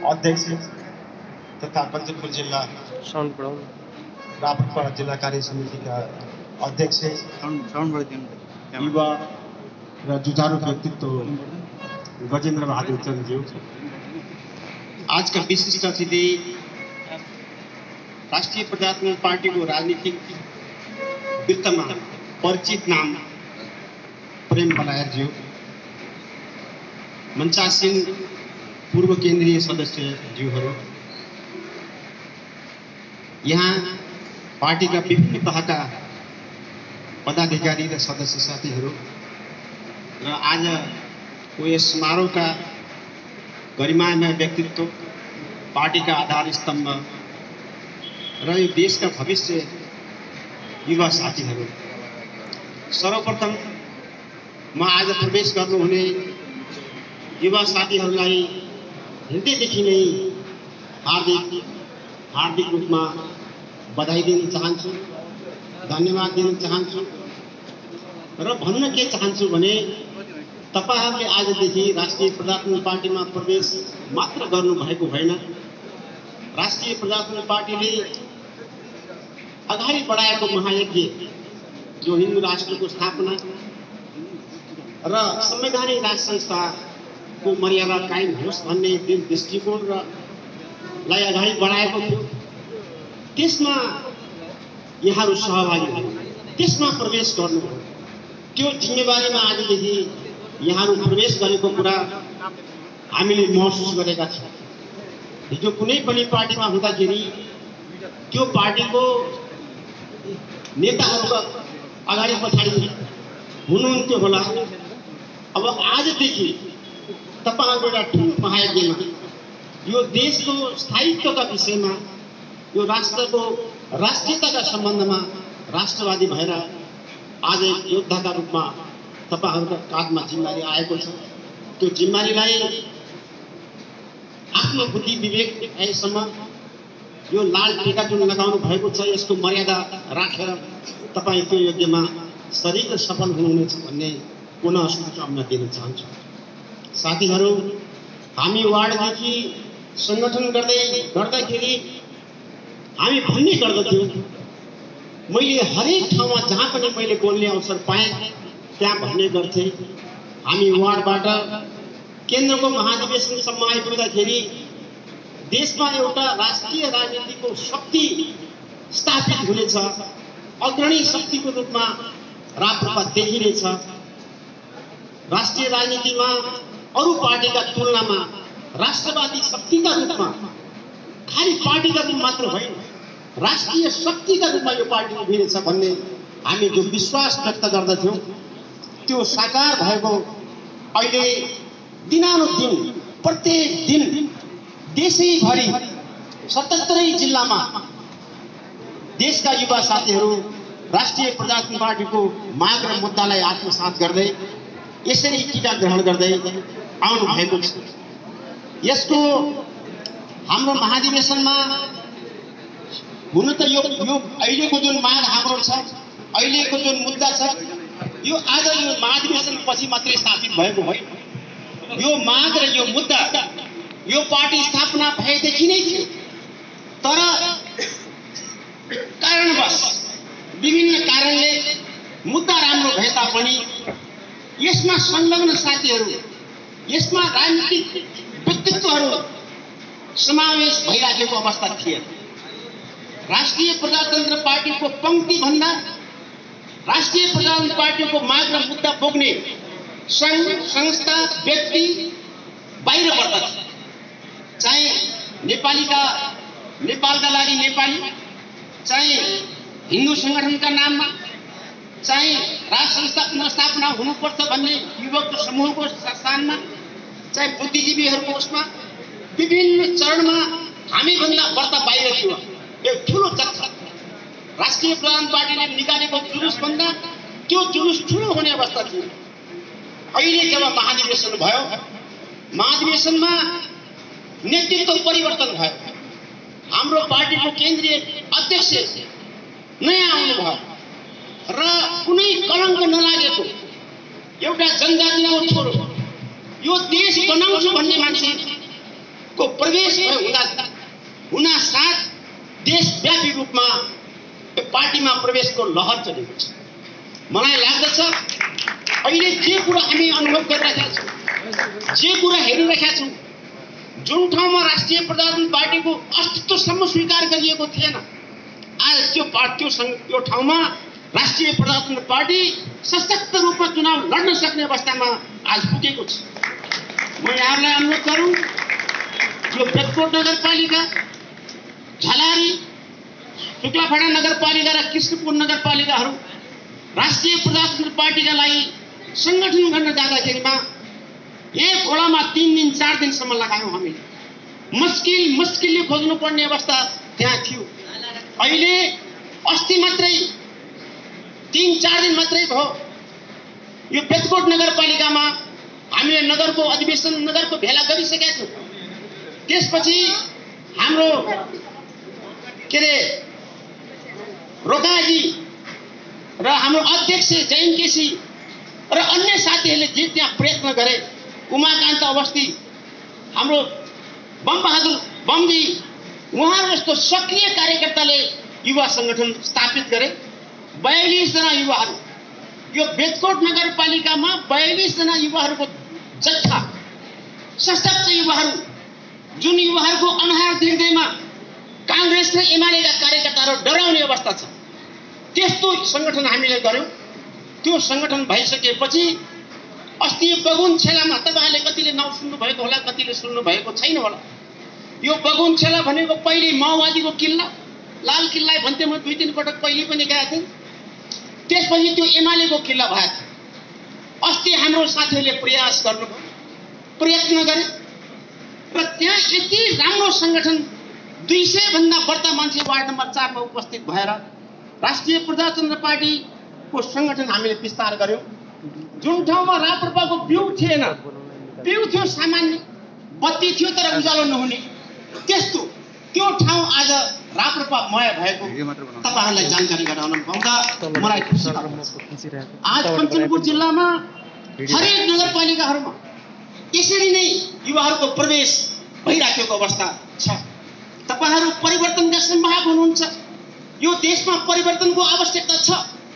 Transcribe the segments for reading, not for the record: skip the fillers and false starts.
अध्यक्ष तथा कञ्चनपुर जिल्ला रापरपाडा जिल्ला कार्य समितिका अध्यक्ष युवा र जुझारू व्यक्तित्व गजेन्द्र बहादुर चन्दज्यू, आजका विशिष्ट अतिथि राष्ट्रिय प्रजातन्त्र पार्टीको राजनीतिक वृत्तमा परिचित नाम प्रेम बलायतज्यू, मञ्चासीन पूर्व केन्द्रीय सदस्यज्यूहरू, यहाँ पार्टीका विभिन्न तहका पदाधिकारी र सदस्य साथीहरू र आजको यस समारोहका गरिमामय व्यक्तित्व, पार्टीका आधार स्तम्भ र यो देशका भविष्य युवा साथीहरू, सर्वप्रथम म आज प्रवेश गर्नुहुने युवा साथीहरूलाई हृदयदेखि नै हार्दिक रूपमा बधाई दिन चाहन्छु, धन्यवाद दिन चाहन्छु र भन्न के चाहन्छु भने तपाईहरूले आजदेखि राष्ट्रिय प्रजातन्त्र पार्टीमा प्रवेश मात्र गर्नुभएको होइन, राष्ट्रिय प्रजातन्त्र पार्टीले अगाडि बढाएको महायज्ञ जो हिन्दू राष्ट्रको स्थापना र संवैधानिक राज संस्थाको मर्यादा कायम होस् भन्ने दृष्टिकोण र लाई अगाडि बढाएको थियो, त्यसमा यहाँहरू सहभागी हुनु, त्यसमा प्रवेश गर्नुभयो। त्यो जिम्मेवारीमा आजदेखि यहाँहरू प्रवेश गरेको कुरा हामीले महसुस गरेका छौँ। हिजो कुनै पनि पार्टीमा हुँदाखेरि त्यो पार्टीको नेताहरूका अगाडि पछाडि हुनुहुन्थ्यो होला। अब आजदेखि तपाईहरुको एउटा ठुलो महायज्ञमा यो देशको स्थायित्वका विषयमा, यो राष्ट्रको राष्ट्रियताका सम्बन्धमा राष्ट्रवादी भएर आज एक योद्धाका रूपमा तपाईहरुको काँधमा जिम्मेवारी आएको छ। त्यो जिम्मेवारीलाई आफ्नो बुद्धि विवेक आएसम्म यो लाल टीका जुन लगाउनु भएको छ यसको मर्यादा राखेर तपाई त्यो यज्ञमा शरीर र सफल हुनुहुनेछ भन्ने पुनः शुभकामना दिन चाहन्छु। साथीहरू, हामी वार्डदेखि संगठन गर्दाखेरि हामी भन्ने गर्दथ्यौँ, मैले हरेक ठाउँमा जहाँ पनि मैले बोल्ने अवसर पाएँ त्यहाँ भन्ने गर्थे, हामी वार्डबाट केन्द्रको महाधिवेशनसम्म आइपुग्दाखेरि देशमा एउटा राष्ट्रिय राजनीतिको शक्ति स्थापित हुनेछ, अग्रणी शक्तिको रूपमा राप्रपा देखिनेछ। राष्ट्रिय राजनीतिमा अरू पार्टीका तुलनामा राष्ट्रवादी शक्तिका रूपमा, खाली पार्टीका रूपमा मात्र होइन, राष्ट्रिय शक्तिका रूपमा यो पार्टी उभिनेछ भन्ने हामी जो विश्वास व्यक्त गर्दथ्यौँ त्यो साकार भएको अहिले दिनानुदिन प्रत्येक दिन देशैभरि 77 जिल्लामा देशका युवा साथीहरू राष्ट्रिय प्रजातन्त्र पार्टीको माग र मुद्दालाई आत्मसात गर्दै यसरी टीका ग्रहण गर्दै आउनु भएको छ। यसको हाम्रो महाधिवेशनमा हुन त यो अहिलेको जुन माग हाम्रो छ, अहिलेको जुन मुद्दा छ, यो आज यो महाधिवेशन पछि मात्रै स्थापित भएको होइन। यो माग र यो मुद्दा यो पार्टी स्थापना भएदेखि नै थियो, तर कारणवश विभिन्न कारणले मुद्दा राम्रो भए तापनि यसमा संलग्न साथीहरू, यसमा राजनीतिक व्यक्तित्वहरू समावेश भइराखेको अवस्था थिएन। राष्ट्रिय प्रजातन्त्र पार्टीको पंक्ति भन्दा राष्ट्रिय प्रजातन्त्र पार्टीको माग र मुद्दा बोक्ने संघ संस्था व्यक्ति बाहिर पर्दछ, चाहे नेपालका लागि नेपाली, चाहे हिन्दू संगठनका नाममा, चाहे राष्ट्र संस्था पुनर्स्थापना हुनुपर्छ भन्ने युवक समूहको स्थानमा, चाहे बुद्धिजीवीहरूको उसमा विभिन्न चरणमा हामीभन्दा बढ्ता बाहिर थियो। एक ठुलो जत्था राष्ट्रिय प्रजातन्त्र पार्टीले निकालेको जुलुसभन्दा त्यो जुलुस ठुलो हुने अवस्था थियो। अहिले जब महाधिवेशन भयो, महाधिवेशनमा नेतृत्व परिवर्तन भयो, हाम्रो पार्टीको केन्द्रीय अध्यक्ष नयाँ आउनुभयो र कुनै कलंक नलागेको एउटा जनजातिको छोरो यो देश बनाउँछु भन्ने मान्छे को प्रवेश हुना साथ देशव्यापी रूपमा यो पार्टीमा प्रवेशको लहर चलेको छ। मलाई लाग्दछ अहिले जे कुरा हामी अनुभव गरिरहेका छौँ, जे कुरा हेरिरहेका छौँ, जुन ठाउँमा राष्ट्रिय प्रजातन्त्र पार्टीको अस्तित्वसम्म स्वीकार गरिएको थिएन, आज त्यो ठाउँमा राष्ट्रिय प्रजातन्त्र पार्टी सशक्त रूपमा चुनाव लड्न सक्ने अवस्थामा आज पुगेको छ। म यहाँहरूलाई अनुरोध गरौँ, यो बेतकोट नगरपालिका, झलारी, शुक्लाफाडा नगरपालिका र कृष्णपुर नगरपालिकाहरू राष्ट्रिय प्रजातन्त्र पार्टीका लागि सङ्गठन गर्न जाँदाखेरिमा एक वडामा 3 दिन 4 दिनसम्म लगायौँ हामीले। मुस्किलले खोज्नुपर्ने अवस्था त्यहाँ थियो। अहिले अस्ति मात्रै 3-4 दिन मात्रै भयो, यो बेतकोट नगरपालिकामा हामीले नगरको अधिवेशन, नगरको भेला गरिसकेका छौँ। त्यसपछि हाम्रो रोकाजी र हाम्रो अध्यक्ष जैन केसी र अन्य साथीहरूले जे त्यहाँ प्रयत्न गरे, उमाकान्त अवस्थी, हाम्रो बमबहादुर बमजी, उहाँहरू जस्तो सक्रिय कार्यकर्ताले युवा सङ्गठन स्थापित गरे। 42 जना युवाहरू, यो बेतकोट नगरपालिकामा 42 जना युवाहरूको जत्था, सशक्त युवाहरू, जुन युवाहरूको अनुहार देख्दैमा काङ्ग्रेस र एमालेका कार्यकर्ताहरू डराउने अवस्था छ। त्यस्तो सङ्गठन हामीले गर्यौँ। त्यो सङ्गठन भइसकेपछि अस्ति बगुन छेलामा, तपाईँहरूले कतिले नाउँ सुन्नुभएको होला, कतिले सुन्नुभएको छैन होला। यो बगुन छेला भनेको पहिले माओवादीको किल्ला, लाल किल्ला भन्थे। म 2-3 पटक पहिले पनि गएको थिएँ। त्यसपछि त्यो एमालेको किल्ला भएको थियो। अस्ति हाम्रो साथीहरूले प्रयत्न गरे र त्यहाँ यति राम्रो सङ्गठन 200 भन्दा बढ्ता मान्छे वार्ड नम्बर 4 मा उपस्थित भएर राष्ट्रिय प्रजातन्त्र पार्टीको सङ्गठन हामीले विस्तार गर्यौँ। जुन ठाउँमा राप्रपाको बिउ थिएन, बिउ थियो सामान्य, बत्ती थियो तर उज्यालो नहुने, त्यस्तो त्यो ठाउँ आज राप्रपामय भएको तपाईँहरूलाई जानकारी गराउन पाउँदा मलाई खुसी लाग्छ। आज कञ्चनपुर जिल्लामा हरेक नगरपालिकाहरूमा यसरी नै युवाहरूको प्रवेश भइराखेको अवस्था छ। तपाईँहरू परिवर्तनका संवाहक हुनुहुन्छ। यो देशमा परिवर्तनको आवश्यकता छ।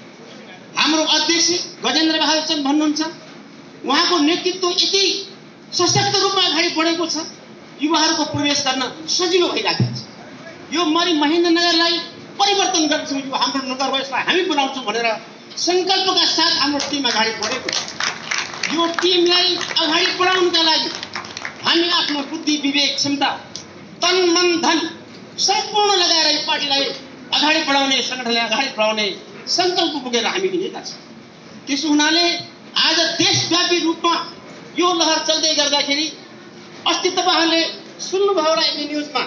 हाम्रो अध्यक्ष गजेन्द्र बहादुर चन्द भन्नुहुन्छ, उहाँको नेतृत्व यति सशक्त रूपमा अगाडि बढेको छ, युवाहरूको प्रवेश गर्न सजिलो भइरहेको छ। यो महेन्द्रनगरलाई परिवर्तन गर्छौँ, यो हाम्रो नगर हो, यसलाई हामी बनाउँछौँ भनेर सङ्कल्पका साथ हाम्रो टिम अगाडि बढेको छ। यो टिमलाई अगाडि बढाउनका लागि हामी आफ्नो बुद्धि, विवेक, क्षमता, तन, मन, धन सम्पूर्ण लगाएर यो पार्टीलाई अगाडि बढाउने, सङ्गठनलाई अगाडि बढाउने सङ्कल्प पुगेर हामी हिँडेका छौँ। त्यसो हुनाले आज देशव्यापी रूपमा यो लहर चल्दै गर्दाखेरि अस्ति तपाईँहरूले सुन्नुभयो होला एक न्युजमा,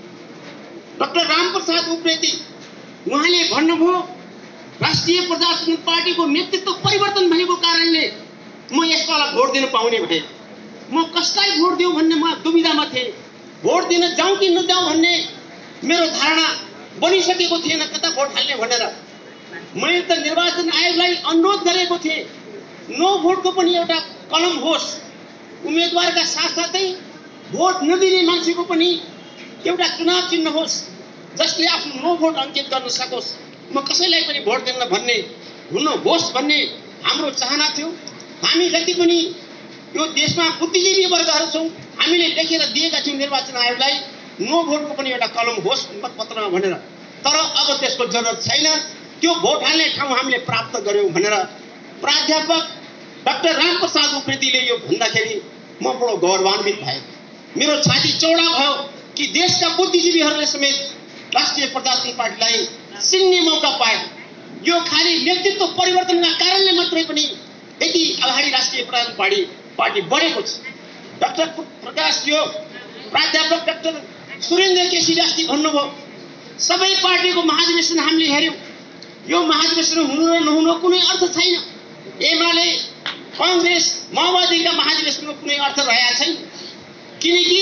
डाक्टर रामप्रसाद उप्रेती उहाँले भन्नुभयो, राष्ट्रिय प्रजातन्त्र पार्टीको नेतृत्व परिवर्तन भएको कारणले म यसपाला भोट दिन पाउने भए। म कसलाई भोट दिउँ भन्ने म दुविधामा थिएँ। भोट दिन जाउँ कि नजाउँ भन्ने मेरो धारणा बनिसकेको थिएन, कता भोट हाल्ने भनेर। मैले त निर्वाचन आयोगलाई अनुरोध गरेको थिएँ, नो भोटको पनि एउटा कलम होस्, उम्मेदवारका साथसाथै भोट नदिने मान्छेको पनि एउटा चुनाव चिन्ह होस्, जसले आफ्नो नो भोट अङ्कित गर्न सकोस्। म कसैलाई पनि भोट दिन भन्ने हुनुहोस् भन्ने हाम्रो चाहना थियो। हामी जति पनि यो देशमा बुद्धिजीवी वर्गहरू छौँ, हामीले लेखेर दिएका थियौँ निर्वाचन आयोगलाई, नो भोटको पनि एउटा कलम होस् मतपत्रमा भनेर। तर अब त्यसको जरुरत छैन, त्यो भोट हाल्ने ठाउँ हामीले प्राप्त गर्यौँ भनेर प्राध्यापक डाक्टर रामप्रसाद उप्रेतीले यो भन्दाखेरि म बडो गौरवान्वित भएँ। मेरो छाती चौडा भयो कि देशका बुद्धिजीवीहरूले समेत राष्ट्रिय प्रजातन्त्र पार्टीलाई चिन्ने मौका पाए। यो खालि नेतृत्व परिवर्तनका कारणले मात्रै पनि यति अगाडि राष्ट्रिय प्रजातन्त्र पार्टी बढेको छ। डाक्टर प्रकाश, यो प्राध्यापक डाक्टर सुरेन्द्र केसीले अस्ति भन्नुभयो, सबै पार्टीको महाधिवेशन हामीले हेऱ्यौँ, यो महाधिवेशन हुनु र नहुनु कुनै अर्थ छैन। एमाले, काङ्ग्रेस, माओवादीका महाधिवेशनको कुनै अर्थ रहेको छैन, किनकि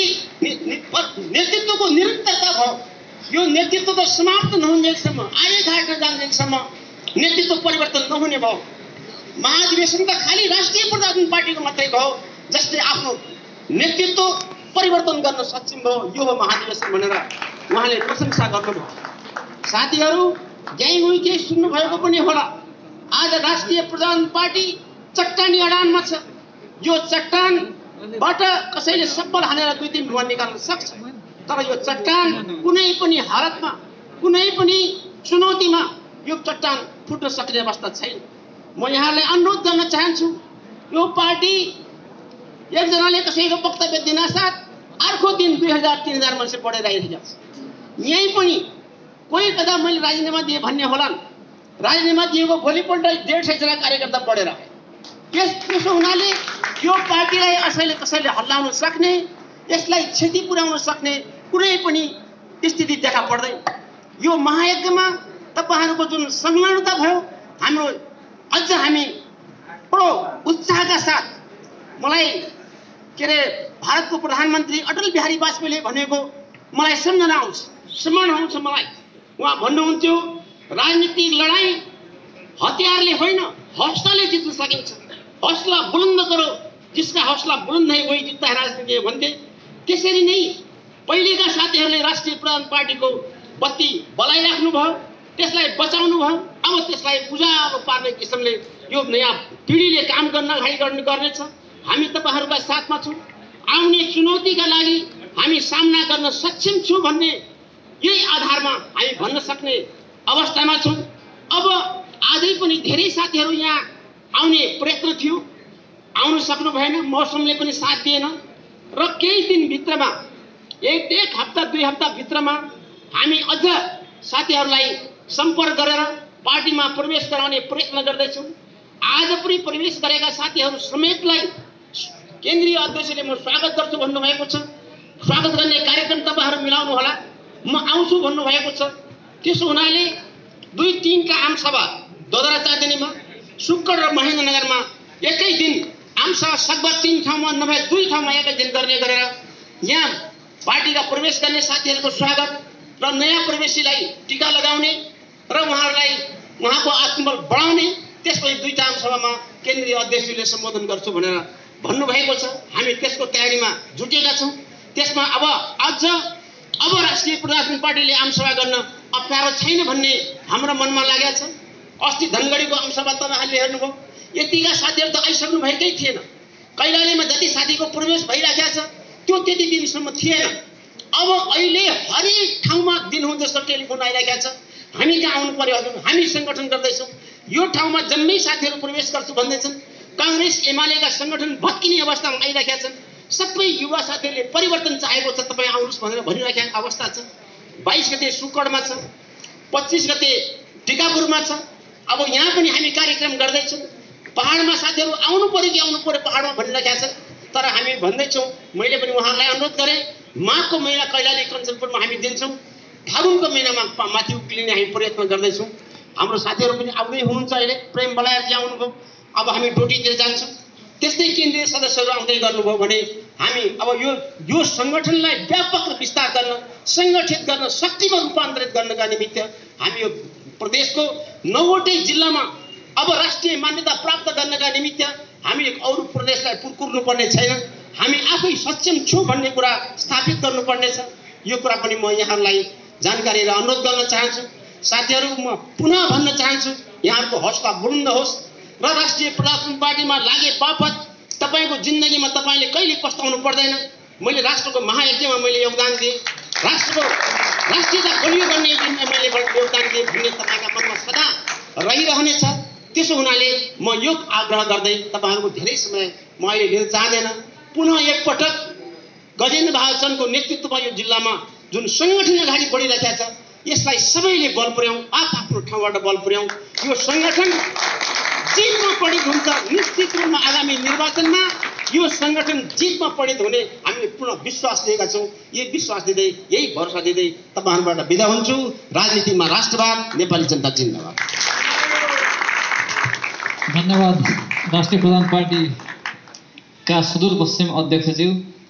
नेतृत्वको निरन्तरता भयो। यो नेतृत्व त समाप्त नहुन्जेलसम्म, आर्यघाट नजान्जेलसम्म नेतृत्व परिवर्तन नहुने भयो। महाधिवेशन त खालि राष्ट्रिय प्रजातन्त्र पार्टीको मात्रै भयो, जसले आफ्नो नेतृत्व परिवर्तन गर्न सक्षम भयो। यो हो महाधिवेशन भनेर उहाँले प्रशंसा गर्नुभयो। साथीहरू, यहीँ केही सुन्नुभएको पनि होला। आज राष्ट्रिय प्रजातन्त्र पार्टी चट्टानी अडानमा छ। यो चट्टानबाट कसैले सब्बल हानेर 2-3 भुवन निकाल्न सक्छ, तर यो चट्टान कुनै पनि हालतमा, कुनै पनि चुनौतीमा यो चट्टान फुट्न सक्ने अवस्था छैन। म यहाँलाई अनुरोध गर्न चाहन्छु, यो पार्टी एकजनाले कसैको वक्तव्य दिनासाथ अर्को दिन 2000-3000 मान्छे बढेर आइरहेको छ। यहीँ पनि कोही कदा मैले राजीनामा दिएँ भन्ने होलान्। राजीनामा दिएको भोलिपल्ट 150 जना कार्यकर्ता बढेर आए। त्यसो हुनाले यो पार्टीलाई कसैले हल्लाउन सक्ने, यसलाई क्षति पुर्याउन सक्ने कुनै पनि स्थिति देखा पर्दैन। यो महायज्ञमा तपाईहरुको जुन संलग्नता भयो, हाम्रो अझ हामी बडो उत्साहका साथ मलाई भारतको प्रधानमन्त्री अटल बिहारी वाजपेयीले भनेको मलाई सम्झना आउँछ, स्मरण आउँछ मलाई। उहाँ भन्नुहुन्थ्यो, राजनीतिक लडाई हतियारले होइन हौसलाले जित्न सकिन्छ। हौसला बुलन्द करो, जिसका हौसला बुलन्द है वही जित्ता है राजनीति भन्थे। त्यसरी नै पहिलेका साथीहरूले राष्ट्रिय प्रधान पार्टीको बत्ती बलाइराख्नु भयो, त्यसलाई बचाउनु भयो। अब त्यसलाई उज्यालो पार्ने किसिमले यो नयाँ पिढीले काम गर्न अगाडि गर्नेछ। हामी तपाईहरुका साथमा छौं। आउने चुनौतीका लागि हामी सामना गर्न सक्षम छौं भन्ने यही आधारमा हामी भन्न सक्ने अवस्थामा छौं। अब आजै पनि धेरै साथीहरू यहाँ आउने प्रयत्न थियो, आउन सक्नु भएन, मौसमले पनि साथ दिएन र केही दिन भित्रमा एक हप्ता 2 हप्ता भित्रमा हामी अझ साथीहरूलाई सम्पर्क गरेर पार्टीमा प्रवेश गराउने प्रयत्न गर्दैछौं। आज पनि प्रवेश गरेका साथीहरू समेतलाई केन्द्रीय अध्यक्षले म स्वागत गर्छु भन्नुभएको छ। स्वागत गर्ने कार्यक्रम तपाईहरु मिलाउनु होला, म आउँछु भन्नुभएको छ। त्यसो हुनाले 2-3 का आमसभा दोदरा चाँदनीमा, सुक्कड र महेन्द्रनगरमा एकै दिन आमसभा सकभर 3 ठाउँमा नभए 2 ठाउँमा एकै दिन गर्ने गरेर यहाँ पार्टीका प्रवेश गर्ने साथीहरूको स्वागत र नयाँ प्रवेशीलाई टीका लगाउने र उहाँको आत्मबल बढाउने, त्यसपछि 2टा आमसभामा केन्द्रीय अध्यक्षले सम्बोधन गर्छु भनेर भन्नुभएको छ। हामी त्यसको तयारीमा जुटेका छौं। त्यसमा अब राष्ट्रिय प्रजातन्त्र पार्टीले आमसभा गर्न अप्ठ्यारो छैन भन्ने हाम्रो मनमा लागेको छ। अस्ति धनगढीको आमसभा तपाईहरुले हेर्नुभयो, यतिका साथीहरु त आइसक्नु भएकै थिएन। कैलालीमा जति साथीको प्रवेश भइराखेको छ त्यो त्यति दिनसम्म थिएन। अब अहिले हरेक ठाउँमा दिनहुँदो टेलिफोन आइराखेको छ, हामी कहाँ आउनु पर्यो हजुर, हामी संगठन गर्दैछौँ, यो ठाउँमा जम्मै साथीहरू प्रवेश गर्छु भन्दैछन्। कांग्रेस एमालेका संगठन भत्किने अवस्थामा आइराखेका छन्। सबै युवा साथीहरूले परिवर्तन चाहेको छ, तपाईँ आउनुहोस् भनेर भनिराखेको अवस्था छ। 22 गते सुक्कडमा छ, 25 गते टिकापुरमा छ। अब यहाँ पनि हामी कार्यक्रम गर्दैछौँ। पहाडमा साथीहरू आउनु पर्यो पहाडमा भनिराखेका छन्, तर हामी भन्दैछौँ। मैले पनि उहाँहरूलाई अनुरोध गरेँ, माघको महिना कैलाली कञ्चनपुरमा हामी दिन्छौँ, फागुनको महिनामा माथि उक्लिने हामी प्रयत्न गर्दैछौँ। हाम्रो साथीहरू पनि आउँदै हुनुहुन्छ। अहिले प्रेम बलायरजी आउनुभयो, अब हामी डोटीतिर जान्छौँ। त्यस्तै केन्द्रीय सदस्यहरू आउँदै गर्नुभयो भने हामी अब यो संगठनलाई व्यापक र विस्तार गर्न, संगठित गर्न, शक्तिमा रूपान्तरित गर्नका निमित्त हामी यो प्रदेशको 9वटै जिल्लामा अब राष्ट्रिय मान्यता प्राप्त गर्नका निमित्त हामी अरू प्रदेशलाई कुर्नुपर्ने छैन। हामी आफै सक्षम छौँ भन्ने कुरा स्थापित गर्नुपर्नेछ। यो कुरा पनि म यहाँहरूलाई जानकारी र अनुरोध गर्न चाहन्छु। साथीहरू, म पुनः भन्न चाहन्छु, यहाँहरूको हौसला बुलन्द होस् र राष्ट्रिय प्रजातन्त्र पार्टीमा लागे बापत तपाईको जिन्दगीमा तपाईले कहिले पस्ताउनु पर्दैन। मैले राष्ट्रको महायज्ञमा मैले योगदान दिएँ, राष्ट्रियता बलियो गर्ने यज्ञमा मैले योगदान दिएँ भन्ने तपाईका मनमा सदा रहिरहनेछ। त्यसो हुनाले म यो आग्रह गर्दै तपाईहरुको धेरै समय म अहिले लिन चाहदैन। पुनः एकपटक गजेन्द्र बहादुर चन्दको नेतृत्वमा यो जिल्लामा जुन संगठन अगाडि बढिरहेको छ, यसलाई सबैले बल पुर्याउँ, आफ्नो ठाउँबाट बल पुर्याउँ। यो संगठन जितमा पढित हुन्छ। निश्चित रूपमा आगामी निर्वाचनमा यो संगठन जितमा पढित हुने हामीले पूर्ण विश्वास लिएका छौँ। यही विश्वास दिँदै, यही भरोसा दिँदै तपाईहरुबाट बिदा हुन्छु। राजनीतिमा राष्ट्रवाद, नेपाली जनता जिन्दाबाद। धन्यवाद राष्ट्रिय प्रधान पार्टीका सुदूरपश्चिम अध्यक्षज्यू